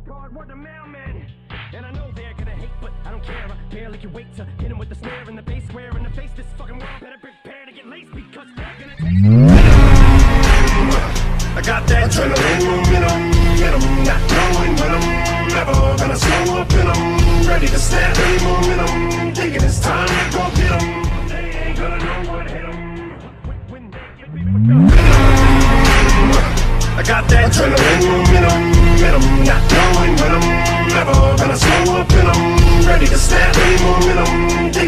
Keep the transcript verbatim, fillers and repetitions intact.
guard, word the mailman. And I know they're gonna hate, but I don't care. I barely can wait to hit him with the snare and the bass square in the face. This fucking world better prepare to get laced because they're gonna take I got that adrenaline momentum, momentum, not knowing when I'm never gonna slow up and I'm ready to snap any momentum, thinking it's time to go get 'em. They ain't gonna know what hit 'em. When they get beat with the I got that adrenaline momentum, momentum, not knowing when I'm never gonna slow up and I'm ready to snap any momentum.